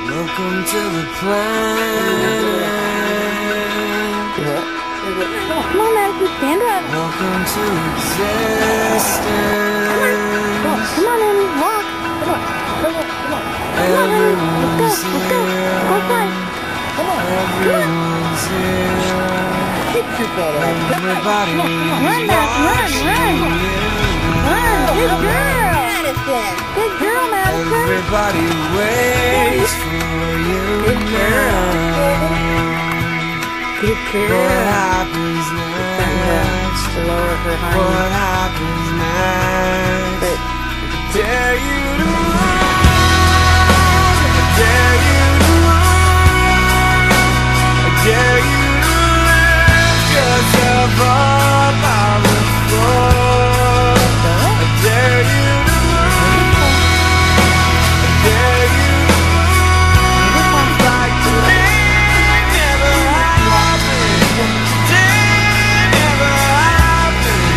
Welcome to the plan. Come on, Madison, stand up. Welcome to existence. Come on, Annie, walk. Come on. Everyone's Let's go. here. Go outside. Come on. Everyone's here. Everybody Run, Madison, run. Good girl. Madison. Good girl, Madison. Everybody waits for you now. Good What girl. happens next? Lower her What happens next? Dare you to run? Dare you to run? Dare you to lift yourself up on the floor? Dare you to run? Dare you to run? Like today never happened. Today never happened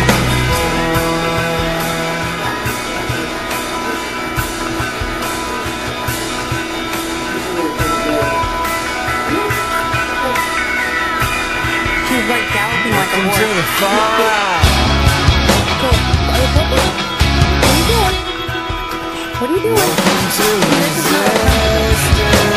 She's like galloping like a Welcome to horse. the fallout. What are you doing? Welcome to existence.